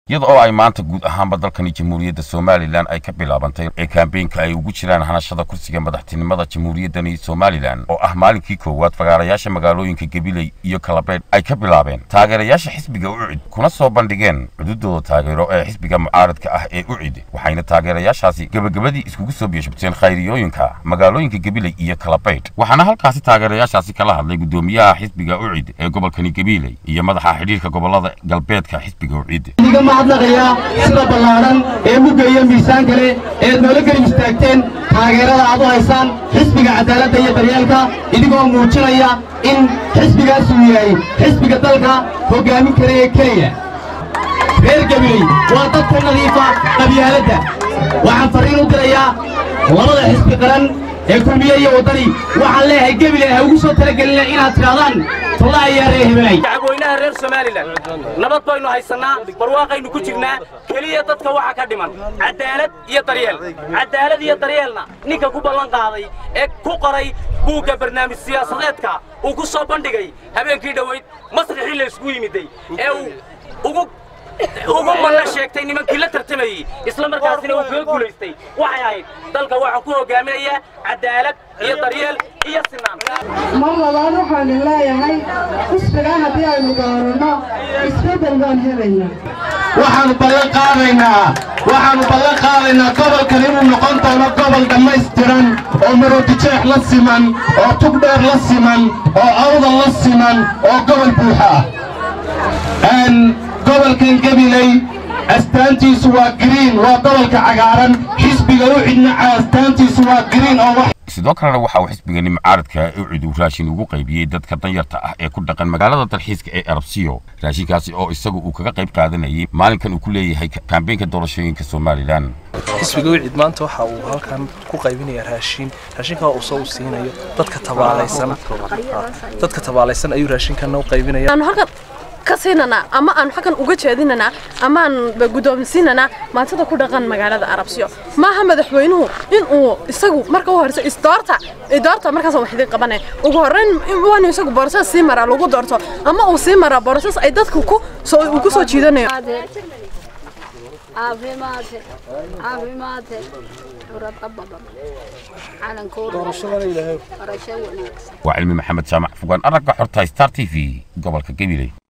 iyada oo ay maanta guud ahaanba dalkani Jamhuuriyadda Somaliland ay ka bilaabantay campaign-ka ay ugu jiraan hanashada kursiga madaxtinimada Jamhuuriyaddani Somaliland oo ah maalinkii koowaad fagaarayaasha magaalooyinka Gabiley iyo Kalabeed ay ka bilaabeen taageerayaasha xisbiga UCID kuna soo bandhigeen cududooda taageero ee xisbiga mucaaradka ah ee UCID waxayna taageerayaashaasi gabagabadii iskugu soo biishubteen khayriyooyinka magaalooyinka Gabiley iyo Kalabeed waxaana halkaasi taageerayaashaasi kala hadlay gudoomiyaha xisbiga UCID ee gobolkani Gabiley iyo madaxa xiriirka gobolada galbeedka xisbiga UCID hadlaya sida ballaaran ee mugaya miisaan kale ee dawladda garab istaagteen taageerada aad u haysaan xisbiga cadaaladda iyo daryeelka idigoo muujinaya in xisbigaas uu yahay xisbiga dalka hogaamin kara ee kaliya reer Gabiley waa dadka nadiifa qabyaaladda waxaan fariin u dirayaa labada xisbi qaran ee kulmiye iyo wadani waxaan leeyahay Gabiley ha ugu soo talagelina inaad tiraadaan والله يا ريهبلي شعبوينها رير سوماليلاند نبض باينو هيسنا برواقينو ku jirnaa kaliya dadka waxa ka dhiman cadaalad iyo daryeelna ninka ku ballan qaaday ee ku qoray buuga barnaamij siyaasadeedka uu ku soo bandhigay habeenkii dhaweyd masraxii la isku yimiday ee ugu mana sheegtay nimankii la tartamayay isla markaasina uu ka guuleystay waxay ahayd dalka waxa ku hogaaminaya cadaalad iyo daryeel iyo sinaan mar labaad waxaan leeyahay xisbiga haddii aynu gaarno isbedel baan helaynaa waxaanu ballan qaadaynaa gobolkan inuu noqon doono gobol dhammaystiran oo maroodijeex la siman oo tugdheer la siman oo awdal la siman oo gobol buuxa gobolkan Gabiley astaantiisu waa green waa gobolka cagaaran xisbiga UCIDna astaantiisu waa green oo sidoo kale waxa uu xisbigani mucaaradka UCID uu raashin ugu qaybiyay dadka danyarta ah ee ku dhaqan magaalada dalxiiska ee Arabsiyo raashinkaasi oo isagu uu kaga qayb qaadanayay maalinkan uu ku leeyahay campaign-ka doorashooyinka Somaliland xisbiga UCID maanta waxa uu halkan ku qaybinaya raashinka uu soo siinayo dadka tabaalaysan ayuu raashinkan u qaybinaya كسيننا أما أن حكن وجهديننا أما أن بجدومسيننا ما تدا كل رجال مجال العربية ما هم ذحوينه إنه يسقوا مركز هرس إدارته مركز واحد قبنا وجهرين وانو يسقوا برصاص سيمرة لوجو دارته أما أو سيمرة برصاص أيدات كوكو وكسو تشيدنا وعلمي محمد سامع فوقان أرجع حرتها ستار تي في قبل كجيبي